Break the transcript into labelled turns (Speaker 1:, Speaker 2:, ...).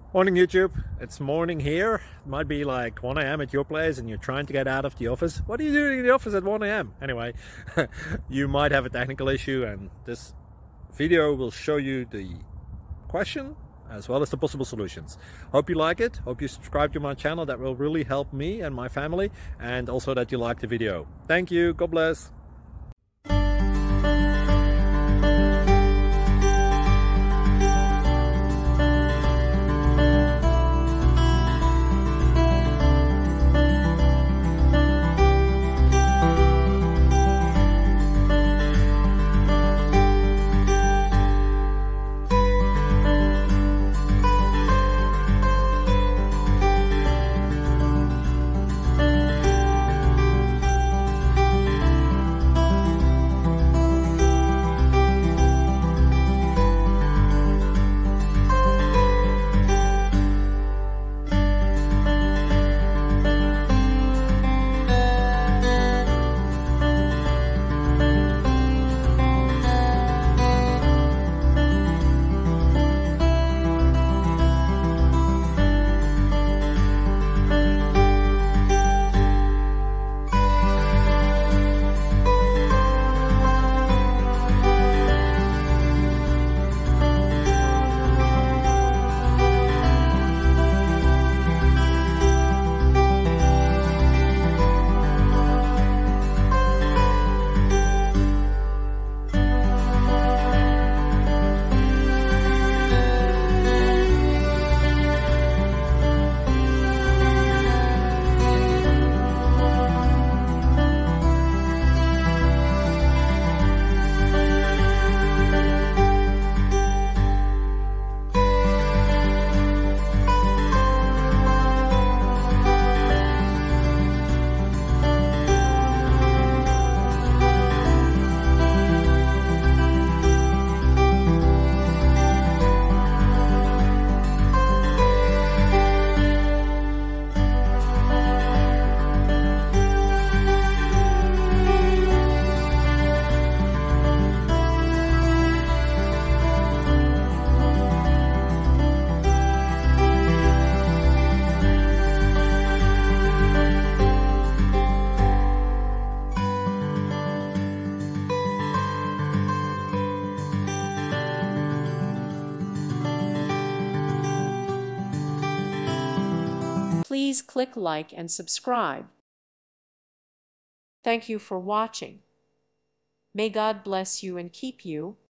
Speaker 1: Morning YouTube, it's morning here. It might be like 1 a.m. at your place and you're trying to get out of the office. What are you doing in the office at 1 a.m.? Anyway, you might have a technical issue and this video will show you the question as well as the possible solutions. Hope you like it, hope you subscribe to my channel. That will really help me and my family, and also that you like the video. Thank you, God bless.
Speaker 2: Please click like and subscribe. Thank you for watching. May God bless you and keep you.